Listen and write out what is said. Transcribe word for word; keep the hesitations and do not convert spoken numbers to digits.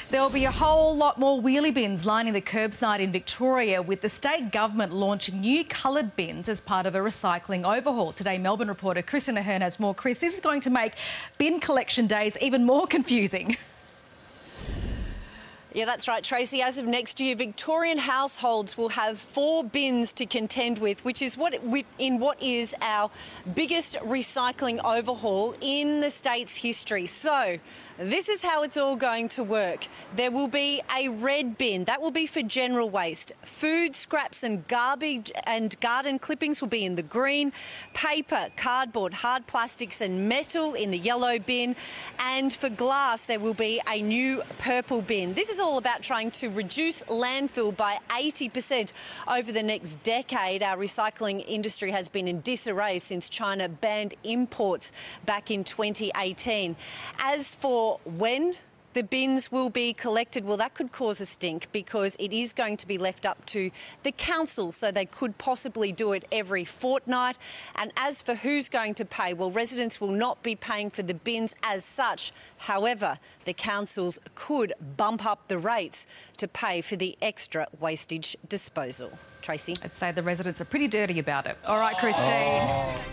There'll be a whole lot more wheelie bins lining the curbside in Victoria, with the state government launching new coloured bins as part of a recycling overhaul. Today, Melbourne reporter Kristen Ahern has more. Chris, this is going to make bin collection days even more confusing. Yeah, that's right, Tracy. As of next year, Victorian households will have four bins to contend with, which is what in what is our biggest recycling overhaul in the state's history. So this is how it's all going to work. There will be a red bin. That will be for general waste. Food, scraps and garbage and garden clippings will be in the green. Paper, cardboard, hard plastics and metal in the yellow bin. And for glass, there will be a new purple bin. This is all about trying to reduce landfill by eighty percent over the next decade. Our recycling industry has been in disarray since China banned imports back in twenty eighteen. As for when the bins will be collected, well, that could cause a stink because it is going to be left up to the council, so they could possibly do it every fortnight. And as for who's going to pay, well, residents will not be paying for the bins as such. However, the councils could bump up the rates to pay for the extra wastage disposal. Tracy? I'd say the residents are pretty dirty about it. All right, Christine. Oh.